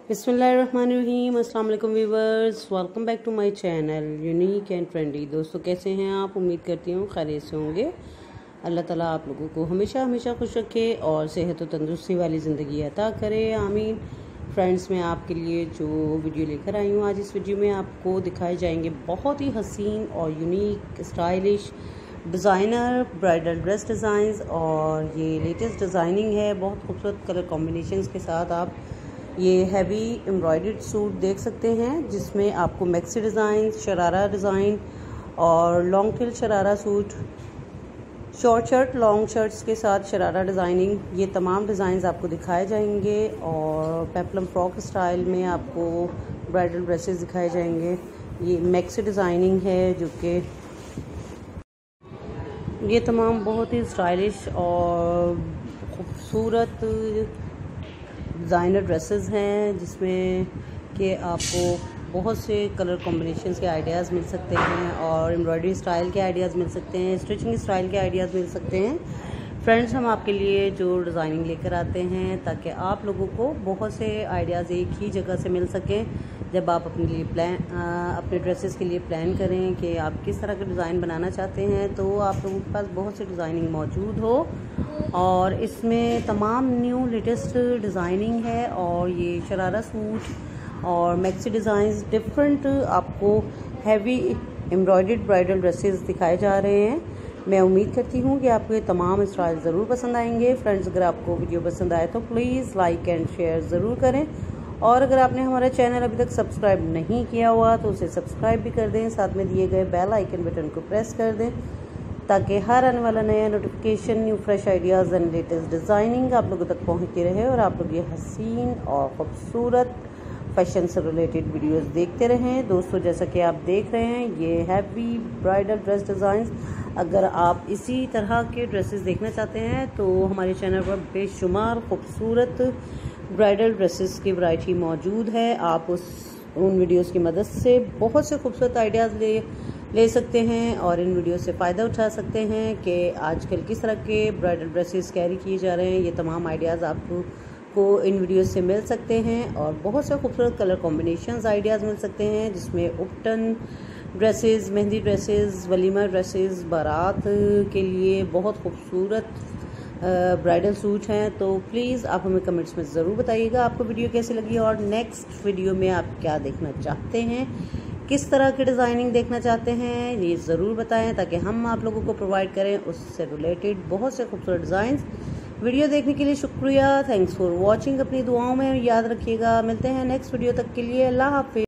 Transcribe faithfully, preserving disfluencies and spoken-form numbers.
बिस्मिल्लाहिर्रहमानिर्रहीम। अस्सलाम वालेकुम viewers, welcome back to my channel unique and friendly. दोस्तों कैसे हैं आप? उम्मीद करती हूँ खैरियत से होंगे। अल्लाह ताला आप लोगों को हमेशा हमेशा खुश रखे और सेहत और तंदुरुस्ती वाली ज़िंदगी अता करे, आमीन। फ्रेंड्स, मैं आपके लिए जो वीडियो लेकर आई हूँ आज, इस वीडियो में आपको दिखाए जाएंगे बहुत ही हसीन और unique stylish designer bridal dress designs. और ये लेटेस्ट डिज़ाइनिंग है, बहुत खूबसूरत कलर कॉम्बिनेशंस के साथ आप ये हैवी एम्ब्रॉयडर्ड सूट देख सकते हैं, जिसमें आपको मैक्सी डिज़ाइन, शरारा डिज़ाइन और long tail sharara suit, short shirt, long shirts के साथ शरारा डिज़ाइनिंग, ये तमाम डिज़ाइंस आपको दिखाए जाएंगे। और पेप्लम फ्रॉक स्टाइल में आपको ब्राइडल ड्रेसेस दिखाए जाएंगे। ये मैक्सी डिज़ाइनिंग है, जो कि ये तमाम बहुत ही स्टाइलिश और खूबसूरत डिज़ाइनर ड्रेसेस हैं, जिसमें कि आपको बहुत से कलर कॉम्बिनेशंस के आइडियाज़ मिल सकते हैं और एम्ब्रॉयडरी स्टाइल के आइडियाज़ मिल सकते हैं, स्टिचिंग स्टाइल के आइडियाज़ मिल सकते हैं। फ्रेंड्स, हम आपके लिए जो डिज़ाइनिंग लेकर आते हैं ताकि आप लोगों को बहुत से आइडियाज़ एक ही जगह से मिल सकें। जब आप अपने लिए प्लान अपने ड्रेसेस के लिए प्लान करें कि आप किस तरह का डिज़ाइन बनाना चाहते हैं, तो आप लोगों के पास बहुत सी डिज़ाइनिंग मौजूद हो। और इसमें तमाम न्यू लेटेस्ट डिज़ाइनिंग है और ये शरारा सूट और मैक्सी डिज़ाइंस डिफरेंट आपको हैवी एम्ब्रॉयडर्ड ब्राइडल ड्रेसेस दिखाए जा रहे हैं। मैं उम्मीद करती हूँ कि आपको ये तमाम स्टाइल ज़रूर पसंद आएंगे। फ्रेंड्स, अगर आपको वीडियो पसंद आए तो प्लीज़ लाइक एंड शेयर ज़रूर करें, और अगर आपने हमारा चैनल अभी तक सब्सक्राइब नहीं किया हुआ तो उसे सब्सक्राइब भी कर दें, साथ में दिए गए बेल आइकन बटन को प्रेस कर दें ताकि हर आने वाला नया notification, new fresh ideas and latest designing आप लोगों तक पहुंचती रहे और आप लोग ये हसीन और ख़ूबसूरत फैशन से रिलेटेड वीडियोस देखते रहें। दोस्तों, जैसा कि आप देख रहे हैं, ये हैवी ब्राइडल ड्रेस डिज़ाइंस। अगर आप इसी तरह के ड्रेसेस देखना चाहते हैं तो हमारे चैनल पर बेशुमार खूबसूरत ब्राइडल ड्रेसेस की वैरायटी मौजूद है। आप उस उन वीडियोस की मदद से बहुत से खूबसूरत आइडियाज़ ले ले सकते हैं और इन वीडियो से फ़ायदा उठा सकते हैं कि आजकल किस तरह के ब्राइडल ड्रेसेस कैरी किए जा रहे हैं। ये तमाम आइडियाज़ आपको को इन वीडियोस से मिल सकते हैं और बहुत से खूबसूरत कलर कॉम्बिनेशंस आइडियाज़ मिल सकते हैं, जिसमें उपटन ड्रेसेस, मेहंदी ड्रेसेस, वलीमा ड्रेसेस, बारात के लिए बहुत खूबसूरत ब्राइडल सूट हैं। तो प्लीज़ आप हमें कमेंट्स में ज़रूर बताइएगा आपको वीडियो कैसी लगी और नेक्स्ट वीडियो में आप क्या देखना चाहते हैं, किस तरह की डिज़ाइनिंग देखना चाहते हैं, ये ज़रूर बताएं ताकि हम आप लोगों को प्रोवाइड करें उससे रिलेटेड बहुत से खूबसूरत डिज़ाइंस। वीडियो देखने के लिए शुक्रिया। Thanks for watching. अपनी दुआओं में याद रखिएगा। मिलते हैं नेक्स्ट वीडियो तक के लिए। अल्लाह हाफ़िज़।